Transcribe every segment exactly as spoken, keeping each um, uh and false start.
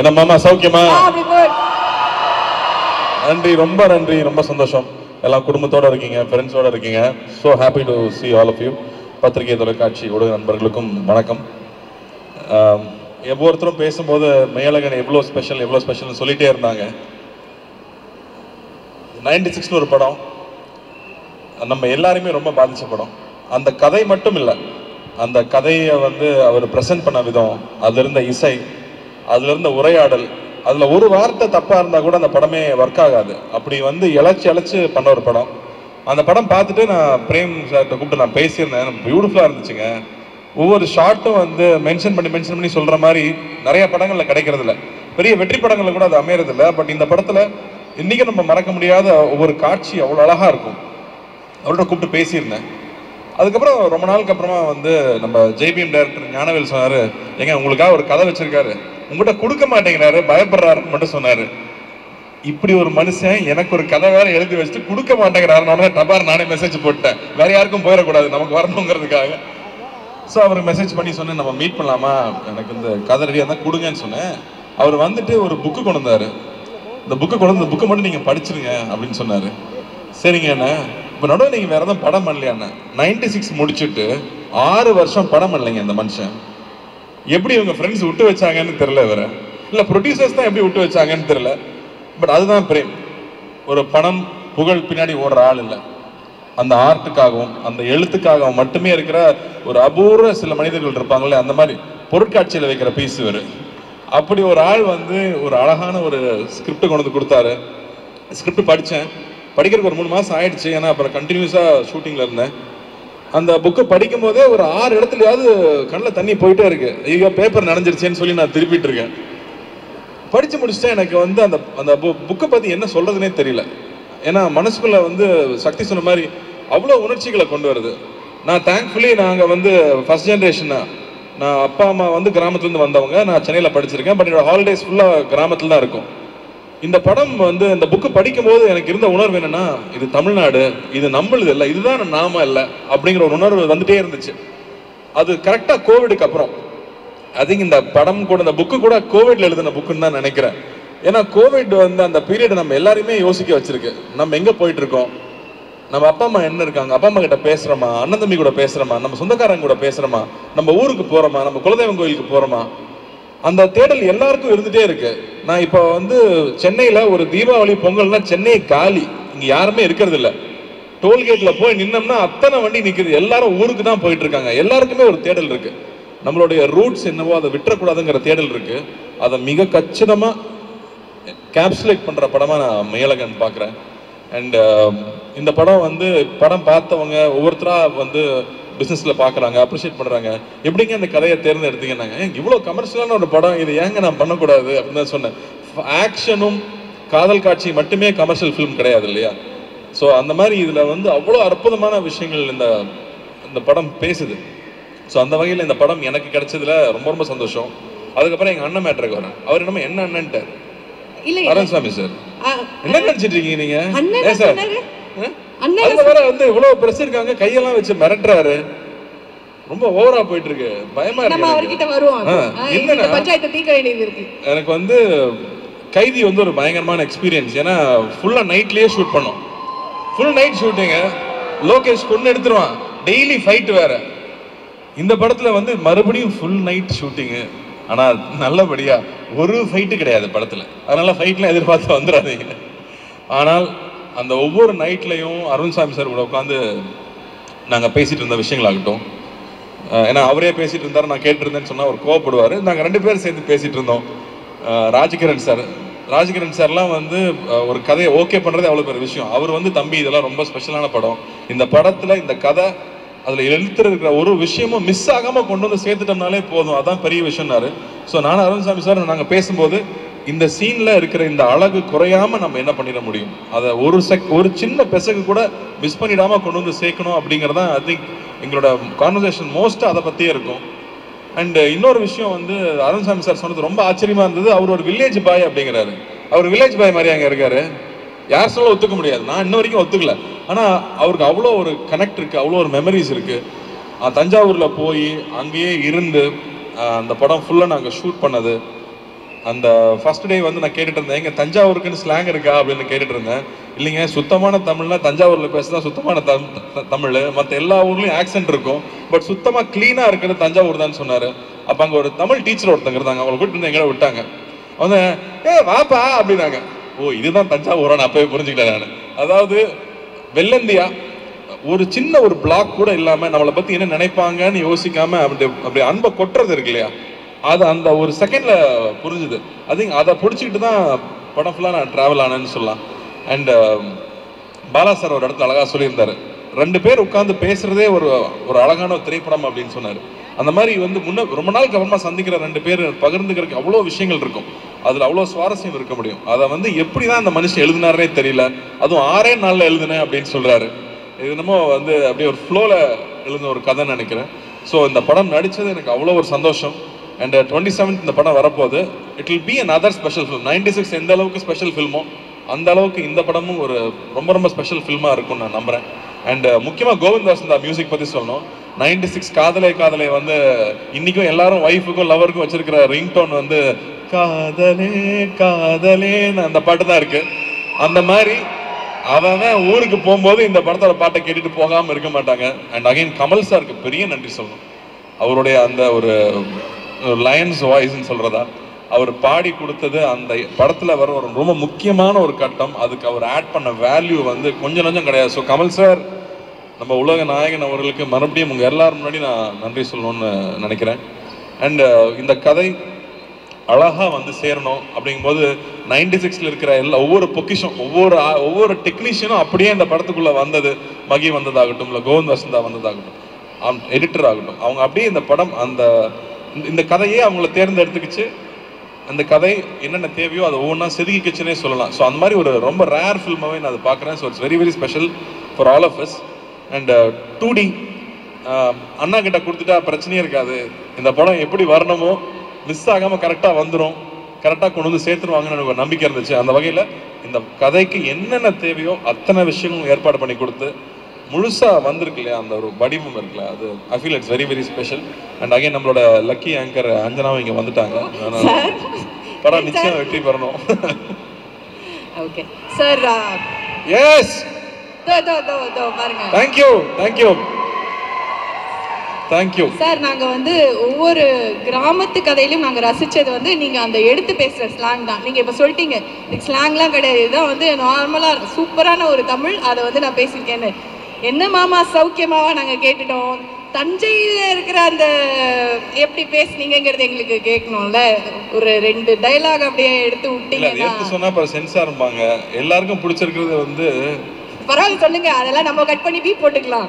என்ன மாமா சௌக்கியமா? நன்றி, ரொம்ப நன்றி, ரொம்ப சந்தோஷம். எல்லாம் குடும்பத்தோட இருக்கீங்க, ஃப்ரெண்ட்ஸோட இருக்கீங்க. So happy to see all of you. பத்திரிகை, தொலைக்காட்சி ஊடக நண்பர்களுக்கும் வணக்கம். ஒவ்வொருத்தரும் பேசும்போது மேலகன் எவ்வளோ ஸ்பெஷல் எவ்வளோ ஸ்பெஷல்னு சொல்லிகிட்டே இருந்தாங்க. நைன்டி சிக்ஸ்னு ஒரு படம் நம்ம எல்லாருமே ரொம்ப பாதித்த படம். அந்த கதை மட்டும் இல்லை, அந்த கதையை வந்து அவர் ப்ரெசென்ட் பண்ண விதம், அதில் இருந்த இசை, அதில் இருந்த உரையாடல், அதில் ஒரு வார்த்தை தப்பாக இருந்தால் கூட அந்த படமே ஒர்க் ஆகாது. அப்படி வந்து இழைச்சி இழைச்சி பண்ண ஒரு படம். அந்த படம் பார்த்துட்டு நான் பிரேம் சார்கிட்ட கூப்பிட்டு நான் பேசியிருந்தேன். பியூட்டிஃபுல்லாக இருந்துச்சுங்க. ஒவ்வொரு ஷார்ட்டும் வந்து மென்ஷன் பண்ணி மென்ஷன் பண்ணி சொல்கிற மாதிரி நிறைய படங்களில் கிடைக்கிறது இல்லை. பெரிய வெற்றி படங்களில் கூட அது அமையறதில்லை. பட் இந்த படத்தில் இன்றைக்கி நம்ம மறக்க முடியாத ஒவ்வொரு காட்சி அவ்வளோ அழகாக இருக்கும். அவர்கிட்ட கூப்பிட்டு பேசியிருந்தேன். அதுக்கப்புறம் ரொம்ப நாளுக்கு அப்புறமா வந்து நம்ம ஜெய்பிஎம் டைரக்டர் ஞானவேல் சொன்னார், ஏங்க உங்களுக்காக ஒரு கதை வச்சிருக்காரு, உங்கள்கிட்ட கொடுக்க மாட்டேங்கிறாரு, பயப்படுறாருன்னு மட்டும் சொன்னார். இப்படி ஒரு மனுஷன் எனக்கு ஒரு கதை வேற எழுதி வச்சுட்டு கொடுக்க மாட்டேங்கிறாரு. டபார் நானே மெசேஜ் போட்டேன், வேற யாருக்கும் போயிடக்கூடாது, நமக்கு வரணுங்கிறதுக்காக. ஸோ அவருக்கு மெசேஜ் பண்ணி சொன்னேன், நம்ம மீட் பண்ணலாமா, எனக்கு இந்த கதை ரெடியாக இருந்தால் கொடுங்கன்னு சொன்னேன். அவர் வந்துட்டு ஒரு புக்கு கொண்டு வந்தார். இந்த புக்கு கொண்டு வந்து இந்த புக்கை மட்டும் நீங்கள் படிச்சிருங்க அப்படின்னு சொன்னார். சரிங்க அண்ணா, இப்போ நடுவில் நீங்கள் வேறு எதுவும் படம் பண்ணலையாண்ணா? நைன்டி சிக்ஸ் முடிச்சுட்டு ஆறு வருஷம் படம் பண்ணலைங்க இந்த மனுஷன். எப்படி இவங்க ஃப்ரெண்ட்ஸ் விட்டு வச்சாங்கன்னு தெரில, வேற இல்லை ப்ரொடியூசர்ஸ் தான் எப்படி விட்டு வச்சாங்கன்னு தெரில. பட் அதுதான் பிரேம். ஒரு பணம் புகழ் பின்னாடி ஓடுற ஆள் இல்லை, அந்த ஆர்ட்டுக்காகவும் அந்த எழுத்துக்காகவும் மட்டுமே இருக்கிற ஒரு அபூர்வ சில மனிதர்கள் இருப்பாங்களே, அந்த மாதிரி பொருட்காட்சியில் வைக்கிற பீஸ் வேறு. அப்படி ஒரு ஆள் வந்து ஒரு அழகான ஒரு ஸ்கிரிப்ட் கொண்டு வந்து கொடுத்தாரு. ஸ்கிரிப்ட் படித்தேன். படிக்கிறதுக்கு ஒரு மூணு மாதம் ஆயிடுச்சு, ஏன்னா அப்புறம் கண்டினியூஸாக ஷூட்டிங்கில் இருந்தேன். அந்த புக்கை படிக்கும் போதே ஒரு ஆறு இடத்துலையாவது கண்ணில் தண்ணி போயிட்டே இருக்கு. ஐயோ பேப்பர் நனைஞ்சிருச்சேன்னு சொல்லி நான் திருப்பிட்டு இருக்கேன். படித்து முடிச்சுட்டேன். எனக்கு வந்து அந்த அந்த புக்கை பற்றி என்ன சொல்கிறதுனே தெரியல. ஏன்னா மனசுக்குள்ளே வந்து சக்தி சொன்ன மாதிரி அவ்வளோ உணர்ச்சிகளை கொண்டு வருது. நான் தேங்க்ஃபுல்லி நாங்கள் வந்து ஃபர்ஸ்ட் ஜென்ரேஷன் தான். நான் அப்பா அம்மா வந்து கிராமத்துலேருந்து வந்தவங்க, நான் சென்னையில் படிச்சிருக்கேன். பட் என்னோட ஹாலிடேஸ் ஃபுல்லாக கிராமத்தில் தான் இருக்கும். இந்த படம் வந்து இந்த புக்கு படிக்கும்போது எனக்கு இருந்த உணர்வு என்னன்னா, இது தமிழ்நாடு, இது நம்மளுது இல்லை, இதுதான் நாம இல்லை அப்படிங்கிற ஒரு உணர்வு வந்துட்டே இருந்துச்சு. அது கரெக்டாக கோவிடுக்கு அப்புறம் அதிக இந்த படம் கூட இந்த புக்கு கூட கோவிட்ல எழுதின புக்குன்னு தான் நினைக்கிறேன். ஏன்னா கோவிட் வந்து அந்த பீரியட் நம்ம எல்லாரையுமே யோசிக்க வச்சிருக்கு. நம்ம எங்கே போயிட்டு இருக்கோம், நம்ம அப்பா அம்மா என்ன இருக்காங்க, அப்பா அம்மா கிட்ட பேசுகிறோமா, அண்ணன் தம்பி கூட பேசுகிறோமா, நம்ம சொந்தக்காரங்க கூட பேசுகிறோமா, நம்ம ஊருக்கு போகிறோமா, நம்ம குலதெய்வம் கோயிலுக்கு போகிறோமா, அந்த தேடல் எல்லாருக்கும் இருந்துகிட்டே இருக்கு. நான் இப்போ வந்து சென்னையில் ஒரு தீபாவளி பொங்கல்னா சென்னை காலி, இங்கே யாருமே இருக்கிறது இல்லை. டோல்கேட்டில் போய் நின்னோம்னா அத்தனை வண்டி நிற்குது, எல்லாரும் ஊருக்கு தான் போயிட்டு இருக்காங்க. எல்லாருக்குமே ஒரு தேடல் இருக்கு. நம்மளுடைய ரூட்ஸ் என்னவோ அதை விட்டுறக்கூடாதுங்கிற தேடல் இருக்கு. அதை மிக கச்சிதமாக கேப்சுலேட் பண்ணுற படமாக நான் மேலகன் பார்க்குறேன். அண்ட் இந்த படம் வந்து படம் பார்த்தவங்க ஒவ்வொருத்தராக வந்து பிஸ்னஸில் பார்க்குறாங்க, அப்ரிஷியேட் பண்ணுறாங்க. எப்படிங்க அந்த கதையை தேர்ந்தெடுத்தீங்கன்னாங்க, இவ்வளோ கமர்ஷியலான ஒரு படம், இது ஏங்க நான் பண்ணக்கூடாது அப்படின்னு தான் சொன்னேன். ஆக்ஷனும் காதல் காட்சி மட்டுமே கமர்ஷியல் ஃபிலிம் கிடையாது இல்லையா? ஸோ அந்த மாதிரி இதில் வந்து அவ்வளோ அற்புதமான விஷயங்கள் இந்த இந்த படம் பேசுது. ஸோ அந்த வகையில் இந்த படம் எனக்கு கிடைச்சதுல ரொம்ப ரொம்ப சந்தோஷம். அதுக்கப்புறம் எங்கள் அண்ணன் மேட்ருக்கு வரேன். அவர் என்னமோ என்ன அண்ணன்ட்டார், அருண்சாமி சார் என்ன நினைச்சிட்டு இருக்கீங்க நீங்க? ஏன் சார் அந்த வேற வந்து இவ்வளவு பிரஸ் இருக்காங்க, கையெல்லாம் வச்சு மிரட்டுறாரு, ரொம்ப ஓவரா போயிட்டு இருக்கு, பயமா இருக்கு. எனக்கு வந்து கைதி வந்து ஒரு பயங்கரமான எக்ஸ்பீரியன்ஸ். ஏன்னா ஃபுல்லா நைட்லயே ஷூட் பண்ணோம். Full night shooting. லோகேஷ் கொண்டு எடுத்துருவான், டெய்லி ஃபைட் வேற. இந்த படத்துல வந்து மறுபடியும் ஃபுல் நைட் ஷூட்டிங்கு. ஆனா நல்லபடியா ஒரு ஃபைட்டு கிடையாது படத்துல, அதனால ஃபைட்லாம் எதிர்பார்த்து வந்துடாதீங்க. ஆனால் அந்த ஒவ்வொரு நைட்லையும் அருண்சாமி சார் கூட உட்காந்து நாங்கள் பேசிட்டு இருந்த விஷயங்களாகட்டும், ஏன்னா அவரே பேசிட்டு இருந்தார், நான் கேட்டிருந்தேன்னு சொன்னால் அவர் கோவப்படுவார். நாங்கள் ரெண்டு பேரும் சேர்ந்து பேசிட்டு இருந்தோம். ராஜகிரண் சார் ராஜகிரண் சார்லாம் வந்து ஒரு கதையை ஓகே பண்ணுறதே அவ்வளோ பெரிய விஷயம். அவர் வந்து தம்பி இதெல்லாம் ரொம்ப ஸ்பெஷலான படம், இந்த படத்தில் இந்த கதை அதில் எழுத்துருக்கிற ஒரு விஷயமும் மிஸ் ஆகாமல் கொண்டு வந்து சேர்த்துட்டோம்னாலே போதும், அதான் பெரிய விஷயம்னாரு. ஸோ நானும் அருண்சாமி சார் நாங்கள் பேசும்போது இந்த சீனில் இருக்கிற இந்த அழகு குறையாமல் நம்ம என்ன பண்ணிட முடியும், அதை ஒரு செக் ஒரு சின்ன பெசகு கூட மிஸ் பண்ணிடாமல் கொண்டு வந்து சேர்க்கணும் அப்படிங்கிறதான் ஐ திங்க் எங்களோட கான்வர்சேஷன் மோஸ்ட்டாக அதை பற்றியே இருக்கும். அண்ட் இன்னொரு விஷயம் வந்து அருண்சாமி சார் சொன்னது ரொம்ப ஆச்சரியமாக இருந்தது. அவர் ஒரு வில்லேஜ் பாய் அப்படிங்கிறாரு. அவர் வில்லேஜ் பாய் மாதிரி அங்கே இருக்காரு, யார் சொல்ல ஒத்துக்க முடியாது, நான் இன்ன வரைக்கும் ஒத்துக்கல. ஆனால் அவருக்கு அவ்வளோ ஒரு கனெக்ட் இருக்குது, அவ்வளோ ஒரு மெமரிஸ் இருக்குது. தஞ்சாவூரில் போய் அங்கேயே இருந்து அந்த படம் ஃபுல்லாக நாங்கள் ஷூட் பண்ணது, அந்த ஃபர்ஸ்ட் டே வந்து நான் கேட்டுட்டு இருந்தேன், எங்க தஞ்சாவூருக்குன்னு ஸ்லாங் இருக்கா அப்படின்னு கேட்டுட்டு இருந்தேன். இல்லைங்க, சுத்தமான தமிழ்னா தஞ்சாவூரில் பேசுதான் சுத்தமான தம் தமிழ் மற்ற எல்லா ஊர்லேயும் ஆக்சென்ட் இருக்கும், பட் சுத்தமாக க்ளீனாக இருக்கிறது தஞ்சாவூர் தான் சொன்னார். அப்போ அங்கே ஒரு தமிழ் டீச்சர் ஒருத்தங்க இருந்தாங்க, அவங்களை கூட்டிட்டு வந்து எங்களை விட்டாங்க. வந்து ஏ வாப்பா அப்படின்னாங்க. ஓ இதுதான் தஞ்சாவூரா, நான் அப்பவே புரிஞ்சுக்கிட்டேன் நான். அதாவது வெள்ளந்தியா ஒரு சின்ன ஒரு பிளாக் கூட இல்லாமல் நம்மளை பற்றி என்ன நினைப்பாங்கன்னு யோசிக்காம அப்படி அப்படி அன்பை கொட்டுறது இருக்கு இல்லையா, அது அந்த ஒரு செகண்ட்ல புரிஞ்சுது. அது அதை பிடிச்சிக்கிட்டு தான் படம் ஃபுல்லாக நான் ட்ராவல் ஆனேன்னு சொல்லலாம். அண்ட் பாலா சார் ஒரு இடத்துல அழகாக சொல்லியிருந்தாரு, ரெண்டு பேர் உட்காந்து பேசுறதே ஒரு ஒரு அழகான ஒரு திரைப்படம் அப்படின்னு சொன்னார். அந்த மாதிரி வந்து முன்ன ரொம்ப நாளுக்கு அப்புறமா சந்திக்கிற ரெண்டு பேர் பகிர்ந்துக்கிறதுக்கு அவ்வளோ விஷயங்கள் இருக்கும், அதில் அவ்வளோ சுவாரஸ்யம் இருக்க முடியும். அதை வந்து எப்படி தான் அந்த மனுஷன் எழுதினாரே தெரியல, அதுவும் ஆறே நாளில் எழுதுனேன் அப்படின்னு சொல்கிறாரு. இது என்னமோ வந்து அப்படியே ஒரு ஃப்ளோவில் எழுதின ஒரு கதைன்னு நினைக்கிறேன். ஸோ இந்த படம் நடித்தது எனக்கு அவ்வளோ ஒரு சந்தோஷம். அண்ட் டுவெண்ட்டி செவன்த் இந்த படம் வரப்போகுது. It will be another special film. Ninety six எந்த அளவுக்கு ஸ்பெஷல் ஃபில்மோ அந்த அளவுக்கு இந்த படமும் ஒரு ரொம்ப ரொம்ப ஸ்பெஷல் ஃபில்மாக இருக்கும்னு நான் நம்புகிறேன். அண்ட் முக்கியமாக கோவிந்த் வசந்தா மியூசிக் பற்றி சொல்லணும். நைன்டி சிக்ஸ் காதலே காதலே வந்து இன்றைக்கும் எல்லாரும் ஒய்ஃபுக்கும் லவருக்கும் வச்சிருக்கிற ரிங்டோன் வந்து காதலே காதலேன்னு அந்த பாட்டு தான் இருக்குது. அந்த மாதிரி அவன் ஊருக்கு போகும்போது இந்த படத்தோட பாட்டை கேட்டுட்டு போகாமல் இருக்க மாட்டாங்க. அண்ட் அகைன் கமல் சாருக்கு பெரிய நன்றி சொல்லணும். அவருடைய அந்த ஒரு லயன்ஸ் வாய்ஸ்ன்னு சொல்கிறதா அவர் பாடி கொடுத்தது அந்த படத்தில் வர ஒரு ரொம்ப முக்கியமான ஒரு கட்டம். அதுக்கு அவர் ஆட் பண்ண வேல்யூ வந்து கொஞ்சம் கொஞ்சம் கிடையாது. ஸோ கமல் சார் நம்ம உலக நாயகன் அவர்களுக்கு மறுபடியும் உங்கள் எல்லாரும் முன்னாடி நான் நன்றி சொல்லணும்னு நினைக்கிறேன். அண்ட் இந்த கதை அழகாக வந்து சேரணும் அப்படிங்கும்போது நைன்டி சிக்ஸில் இருக்கிற எல்லா ஒவ்வொரு பொக்கிஷம் ஒவ்வொரு ஒவ்வொரு டெக்னீஷியனும் அப்படியே இந்த படத்துக்குள்ளே வந்தது. மகி வந்ததாகட்டும், இல்லை கோவிந்த் வசந்தா வந்ததாகட்டும், எடிட்டர் ஆகட்டும், அவங்க அப்படியே இந்த படம் அந்த இந்த கதையே அவங்கள தேர்ந்தெடுத்துக்கிச்சு. அந்த கதை என்னென்ன தேவையோ அதை ஒவ்வொன்றா செதுக்கிச்சுன்னே சொல்லலாம். ஸோ அந்த மாதிரி ஒரு ரொம்ப ரேர் ஃபில்மாகவே நான் அதை பார்க்குறேன். So it's very very special for all of us. And டூ டி அண்ணா கிட்ட கொடுத்துட்டா பிரச்சனையே இருக்காது. இந்த படம் எப்படி வரணுமோ மிஸ் ஆகாமல் கரெக்டாக வந்துடும், கரெக்டாக கொண்டு வந்து சேர்த்துருவாங்கன்னு எனக்கு ஒரு நம்பிக்கை இருந்துச்சு. அந்த வகையில் இந்த கதைக்கு என்னென்ன தேவையோ அத்தனை விஷயங்களும் ஏற்பாடு பண்ணி கொடுத்து முழுசாக வந்திருக்கு இல்லையா, அந்த ஒரு வடிவம் இருக்குல்ல, அது I feel it's very very special. And again நம்மளோட லக்கி ஆங்கர் அஞ்சனாவும் இங்கே வந்துட்டாங்க. படம் நிச்சயம் வெற்றி பெறணும். Okay sir. Yes, thank you thank you thank you sir. நாங்கள் வந்து ஒவ்வொரு கிராமத்து கதையிலையும் நாங்கள் ரசித்தது வந்து நீங்கள் அந்த எடுத்து பேசுகிற ஸ்லாங் தான். நீங்கள் இப்போ சொல்லிட்டீங்க இதுக்கு ஸ்லாங்லாம் கிடையாது, இதுதான் வந்து நார்மலாக சூப்பரான ஒரு தமிழ், அதை வந்து நான் பேசியிருக்கேன்னு. என்ன மாமா சௌக்கியமாவா நாங்கள் கேட்டுட்டோம். தஞ்சையில் இருக்கிற அந்த எப்படி பேசுனீங்கிறது எங்களுக்கு கேட்கணும்ல. ஒரு ரெண்டு டைலாக் அப்படியே எடுத்து விட்டீங்கன்னா சொன்னா சென்சார் இருப்பாங்க. எல்லாருக்கும் பிடிச்சிருக்கிறது வந்து பரவாயில்ல சொல்லுங்க, அதெல்லாம் நம்ம கட் பண்ணி பீ போட்டுக்கலாம்.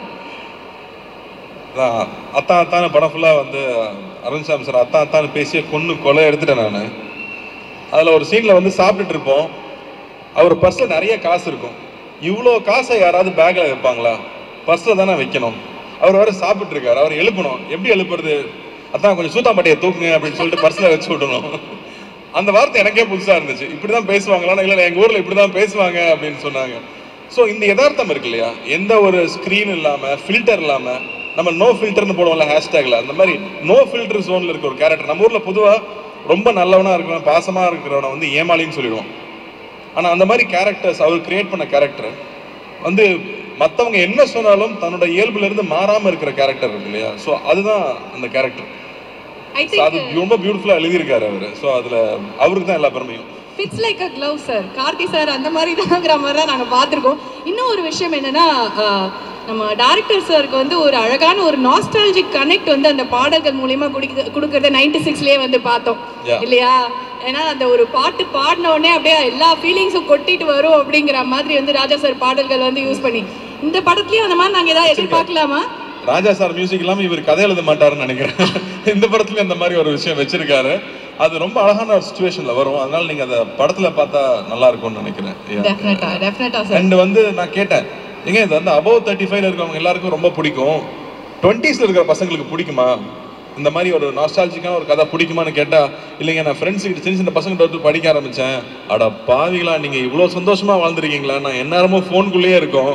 அத்தான் அத்தான படம் ஃபுல்லாக வந்து அருண்சாமி சார் அத்தான் அத்தான பேசிய கொன்று கொலை எடுத்துட்டேன் நான். அதில் ஒரு சீனில் வந்து சாப்பிட்டுட்டு இருப்போம், அவர் பர்ஸில் நிறைய காசு இருக்கும். இவ்வளோ காசை யாராவது பேக்கில் வைப்பாங்களா? பர்ஸில் தானே வைக்கணும். அவர் வேறு சாப்பிட்டு இருக்காரு, அவர் எழுப்பணும். எப்படி எழுப்புறது? அதான் கொஞ்சம் சூத்தாம்பட்டியை தூக்குங்க அப்படின்னு சொல்லிட்டு பர்ஸில் வச்சு விடணும். அந்த வார்த்தை எனக்கே புதுசாக இருந்துச்சு. இப்படி தான் பேசுவாங்களான்னு. இல்லை எங்கள் ஊரில் இப்படி தான் பேசுவாங்க அப்படின்னு சொன்னாங்க. ஸோ இந்த யதார்த்தம் இருக்கு இல்லையா, எந்த ஒரு ஸ்க்ரீன் இல்லாமல் ஃபில்டர் இல்லாமல் நம்ம நோ ஃபில்டர்னு போடுவோம்ல ஹேஷ்டேக்ல, அந்த மாதிரி நோ ஃபில்டர் ஜோனில் இருக்க ஒரு கேரக்டர். நம்ம ஊரில் பொதுவாக ரொம்ப நல்லவனாக இருக்கிறவன் பாசமாக இருக்கிறவனை வந்து ஏமாளின்னு சொல்லிடுவோம். ஆனால் அந்த மாதிரி கேரக்டர்ஸ் அவர் கிரியேட் பண்ண கேரக்டர் வந்து மற்றவங்க என்ன சொன்னாலும் தன்னோட இயல்புலேருந்து மாறாமல் இருக்கிற கேரக்டர் இருக்கு இல்லையா. ஸோ அதுதான் அந்த கேரக்டர். அது ரொம்ப பியூட்டிஃபுல்லாக எழுதியிருக்காரு அவர். ஸோ அதில் அவருக்கு தான் எல்லா பெருமையும். Fits like a glove sir. Karthi sir அந்த மாதிரி தான்ங்கிற மாதிரி தான் நாங்கள் பார்த்துருக்கோம். இன்னும் ஒரு விஷயம் என்னென்னா, நம்ம டைரக்டர் சாருக்கு வந்து ஒரு அழகான ஒரு நாஸ்டாலஜிக் கனெக்ட் வந்து அந்த பாடல்கள் மூலியமா குடிக்க கொடுக்கறத நைன்டி சிக்ஸ்லேயே வந்து பார்த்தோம் இல்லையா. ஏன்னா அந்த ஒரு பாட்டு பாடின உடனே அப்படியே எல்லா ஃபீலிங்ஸும் கொட்டிட்டு வரும் அப்படிங்கிற மாதிரி வந்து ராஜா சார் பாடல்கள் வந்து யூஸ் பண்ணி இந்த படத்துலயும் அந்த மாதிரி நாங்கள் ஏதாவது எதிர்பார்க்கலாமா? ராஜா சார் மியூசிக் இல்லாமல் இவர் கதை எழுத மாட்டாருன்னு நினைக்கிறேன். இந்த படத்துலயும் அந்த மாதிரி ஒரு விஷயம் வச்சிருக்காரு. அது ரொம்ப அழகான ஒரு சிச்சுவேஷன்ல வரும். அதனால நீங்க அந்த படத்துல பார்த்தா நல்லா இருக்கும்னு நினைக்கிறேன். அண்ட் வந்து நான் கேட்டேன், ஏங்க இது வந்து அபவ் தேர்ட்டி ஃபைவ்ல இருக்கவங்க எல்லாருக்கும் ரொம்ப பிடிக்கும், டுவெண்ட்டிஸ்ல இருக்கிற பசங்களுக்கு பிடிக்குமா இந்த மாதிரி ஒரு நாஸ்டாலஜிக்கான ஒரு கதை பிடிக்குமான்னு கேட்டா, இல்லைங்க நான் ஃப்ரெண்ட்ஸ் கிட்ட சின்ன சின்ன பசங்கிட்ட வந்து படிக்க ஆரம்பிச்சேன். அட பாவிங்களா, நீங்க இவ்வளோ சந்தோஷமா வாழ்ந்துருக்கீங்களா? நான் எந்நேரமும் ஃபோனுக்குள்ளேயே இருக்கோம்,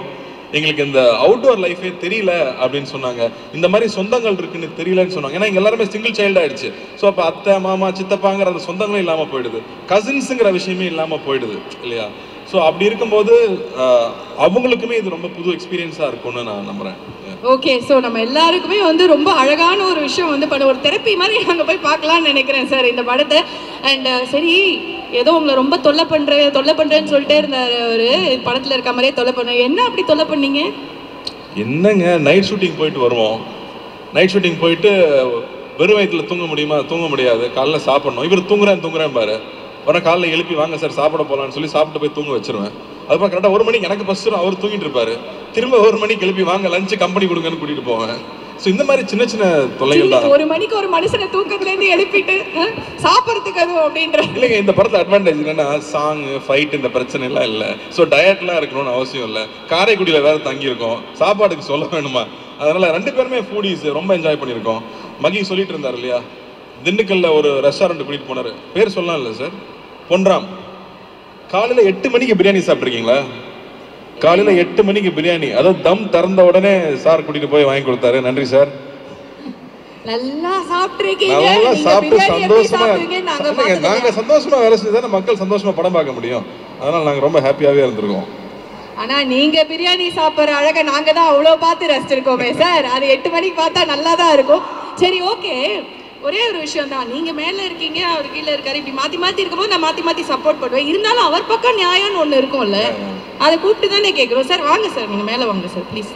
எங்களுக்கு இந்த அவுட்டோர் லைஃபே தெரியல அப்படின்னு சொன்னாங்க. இந்த மாதிரி சொந்தங்கள் இருக்குன்னு தெரியலன்னு சொன்னாங்க. ஏன்னா இங்க எல்லாருமே சிங்கிள் சைல்டு ஆயிடுச்சு. ஸோ அப்போ அத்தை மாமா சித்தப்பாங்கிற அந்த சொந்தங்களும் இல்லாமல் போயிடுது, கசின்ஸுங்கிற விஷயமே இல்லாமல் போயிடுது இல்லையா? ஸோ அப்படி இருக்கும்போது அவங்களுக்குமே இது ரொம்ப புது எக்ஸ்பீரியன்ஸாக இருக்கும்னு நான் நம்புறேன். ஓகே, ஸோ நம்ம எல்லாருக்குமே வந்து ரொம்ப அழகான ஒரு விஷயம் வந்து பண்ண ஒரு தெரப்பி மாதிரி நாங்கள் போய் பார்க்கலான்னு நினைக்கிறேன் சார் இந்த படத்தை. அண்ட் சரி, ஏதோ உங்களை ரொம்ப தொல்லை பண்ணுறேன் தொல்லை பண்ணுறேன்னு சொல்லிட்டே இருந்தார் ஒரு படத்தில் இருக்க மாதிரியே தொல்லை பண்ண. என்ன அப்படி தொல்லை பண்ணீங்க? என்னங்க, நைட் ஷூட்டிங் போயிட்டு வருவோம். நைட் ஷூட்டிங் போயிட்டு வெறும் வயிற்றில் தூங்க முடியுமா? தூங்க முடியாது. காலைல சாப்பிடணும். இவர் தூங்குறேன் தூங்குறேன் பாரு. வர காலைல எழுப்பி வாங்க சார் சாப்பிட போகலான்னு சொல்லி சாப்பிட்டு போய் தூங்க வச்சிருவேன். அதுக்கப்புறம் கரெக்டாக ஒரு மணிக்கு எனக்கு பஸ் அவர் தூங்கிட்டு இருப்பாரு. திரும்ப ஒரு மணிக்கு எழுப்பி வாங்க லஞ்சு கம்பெனி கொடுங்கன்னு கூட்டிட்டு போவேன். ஸோ இந்த மாதிரி சின்ன சின்ன தொல்லைகள் தான். ஒரு மணிக்கு ஒரு மனுஷனை தூக்கத்துலேருந்து எழுப்பிட்டு சாப்பிட்றதுக்கு அதுவும் அப்படின்ற இல்லைங்க. இந்த படத்தில் அட்வான்டேஜ் என்னன்னா சாங் ஃபைட் இந்த பிரச்சனை எல்லாம் இல்லை. ஸோ டயட்லாம் இருக்கணும்னு அவசியம் இல்லை. காரைக்குடியில் வேற தங்கியிருக்கோம், சாப்பாடுக்கு சொல்ல வேணுமா? அதனால ரெண்டு பேருமே ஃபூடிஸ் ரொம்ப என்ஜாய் பண்ணியிருக்கோம். மகி சொல்லிட்டு இருந்தார் இல்லையா, திண்டுக்கல்ல ஒரு ரெஸ்டாரண்ட் கூட்டிட்டு போனாரு. பேர் சொல்லலாம் இல்லை சார், பொன்ராம். காலையில் எட்டு மணிக்கு பிரியாணி சாப்பிட்ருக்கீங்களா? காலையில் எட்டு மணிக்கு பிரியாணி, அதாவது தம் திறந்த உடனே சார் கூட்டிட்டு போய் வாங்கி கொடுத்தாரு. நன்றி சார். நல்லா சாப்பிட்டுருக்கீங்க. நல்லா சாப்பிட்டு சந்தோஷமா நாங்க சந்தோஷமா வேலை செஞ்சு தானே மக்கள் சந்தோஷமா படம் பார்க்க முடியும். அதனால நாங்க ரொம்ப ஹாப்பியாவே இருந்திருக்கோம். ஆனா நீங்க பிரியாணி சாப்பிட்ற அழகை நாங்க தான் அவ்வளவு பார்த்து ரசிச்சிருக்கோமே சார். அது எட்டு மணிக்கு பார்த்தா நல்லா தான் இருக்கும். சரி, ஓகே, ஒரே ஒரு விஷயம் தான், நீங்க மேல இருக்கீங்க அவர் கீழே இருக்காரு, இப்படி மாத்தி மாத்தி இருக்கும்போது நான் மாத்தி மாத்தி சப்போர்ட் பண்ணுவேன். இருந்தாலும் அவர் பக்கம் நியாயம்னு ஒண்ணு இருக்கும்ல, அதை கூப்பிட்டு தானே கேட்கிறோம். சார் வாங்க சார், நீங்க மேல வாங்க சார் ப்ளீஸ்.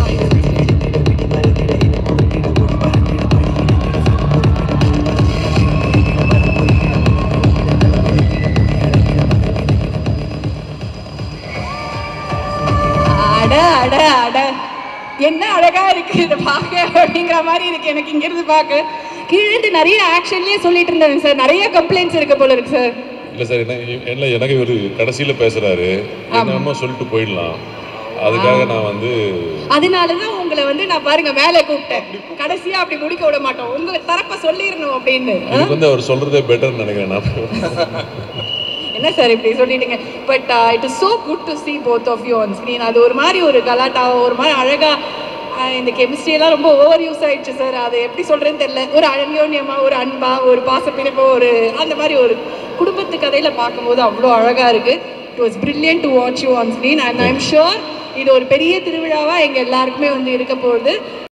அட அட அட என்ன அழகா இருக்கு இதை பார்க்க அப்படிங்கிற மாதிரி இருக்கு எனக்கு இங்கிருந்து பார்க்க. கீழே நிறைய ஆக்ஷன்லயே சொல்லிட்டு இருந்தாங்க சார், நிறைய கம்ப்ளைண்ட்ஸ் இருக்கு போல இருக்கு சார். இல்லை சார், என்ன என்ன எனக்கு ஒரு கடைசியில் பேசுறாரு, என்னமோ சொல்லிட்டு போயிடலாம், அதுக்காக நான் வந்து அதனாலதான் உங்களை வந்து நான் பாருங்க வேலை கூப்பிட்டேன். கடைசியா அப்படி முடிக்க விட மாட்டோம், உங்க தரப்ப சொல்லிடணும் அப்படின்னு. எனக்கு வந்து அவர் சொல்றதே பெட்டர்னு நினைக்கிறேன் நான். என்ன சார் இப்படி சொல்லிட்டீங்க? But it is so good to see both of you on screen. அது ஒரு மாதிரி ஒரு கலாட்டாவோ ஒரு மாதிரி அழகா, இந்த கெமிஸ்ட்ரி எல்லாம் ரொம்ப ஓவர் யூஸ் ஆயிடுச்சு சார். அதை எப்படி சொல்றேன்னு தெரியல. ஒரு அந்யோன்யமா, ஒரு அன்பா, ஒரு பாசப்பிணைப்போ, ஒரு அந்த மாதிரி ஒரு குடும்பத்து கதையில பார்க்கும்போது அவ்வளோ அழகா இருக்கு. It was brilliant to watch you on screen. And I am sure இது ஒரு பெரிய திருவிழாவா எங்க எல்லாருக்குமே வந்து இருக்க போகுது.